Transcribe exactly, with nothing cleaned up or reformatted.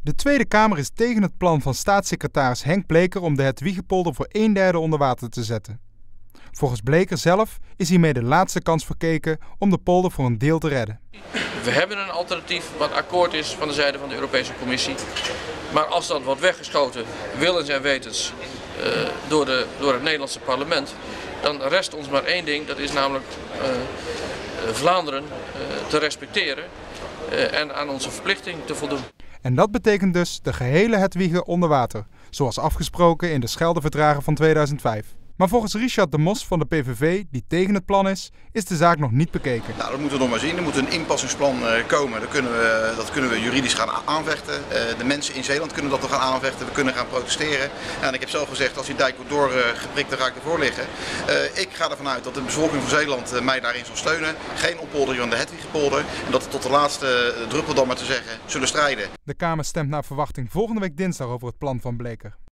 De Tweede Kamer is tegen het plan van staatssecretaris Henk Bleker om de Hedwiegepolder voor een derde onder water te zetten. Volgens Bleker zelf is hiermee de laatste kans verkeken om de polder voor een deel te redden. We hebben een alternatief wat akkoord is van de zijde van de Europese Commissie. Maar als dat wordt weggeschoten, willens en wetens, uh, door, de, door het Nederlandse parlement, dan rest ons maar één ding, dat is namelijk uh, Vlaanderen uh, te respecteren uh, en aan onze verplichting te voldoen. En dat betekent dus de gehele Hedwige onder water, zoals afgesproken in de Scheldeverdragen van tweeduizend vijf. Maar volgens Richard de Mos van de P V V, die tegen het plan is, is de zaak nog niet bekeken. Nou, dat moeten we nog maar zien. Er moet een inpassingsplan komen. Dat kunnen we, dat kunnen we juridisch gaan aanvechten. De mensen in Zeeland kunnen dat nog gaan aanvechten. We kunnen gaan protesteren. En ik heb zelf gezegd, als die dijk wordt doorgeprikt, dan ga ik ervoor liggen. Ik ga ervan uit dat de bevolking van Zeeland mij daarin zal steunen. Geen oppoldering van de Hedwiegepolder. En dat we tot de laatste druppel dan maar te zeggen zullen strijden. De Kamer stemt naar verwachting volgende week dinsdag over het plan van Bleker.